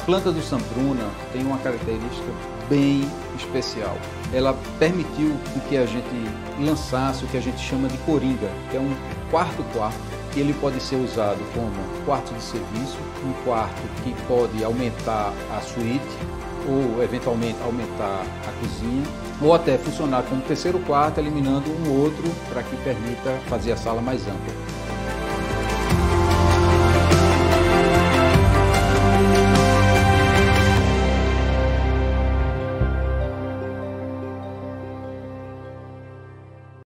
planta do Sambruna tem uma característica bem especial. Ela permitiu que a gente lançasse o que a gente chama de coringa, que é um quarto, que ele pode ser usado como quarto de serviço, um quarto que pode aumentar a suíte ou eventualmente aumentar a cozinha, ou até funcionar como terceiro quarto, eliminando um outro para que permita fazer a sala mais ampla.